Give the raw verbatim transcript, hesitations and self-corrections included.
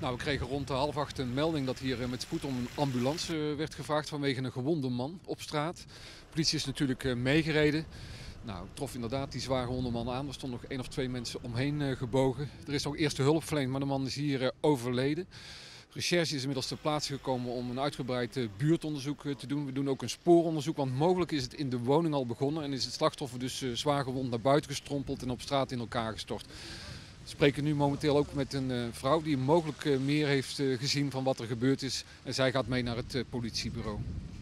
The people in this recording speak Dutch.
Nou, we kregen rond de half acht een melding dat hier met spoed om een ambulance werd gevraagd vanwege een gewonde man op straat. De politie is natuurlijk meegereden. Nou, ik trof inderdaad die zware gewonde man aan. Er stonden nog één of twee mensen omheen gebogen. Er is nog eerste hulp verleend, maar de man is hier overleden. De recherche is inmiddels ter plaatse gekomen om een uitgebreid buurtonderzoek te doen. We doen ook een spooronderzoek, want mogelijk is het in de woning al begonnen en is het slachtoffer dus zwaar gewond naar buiten gestrompeld en op straat in elkaar gestort. We spreken nu momenteel ook met een uh, vrouw die mogelijk uh, meer heeft uh, gezien van wat er gebeurd is. En zij gaat mee naar het uh, politiebureau.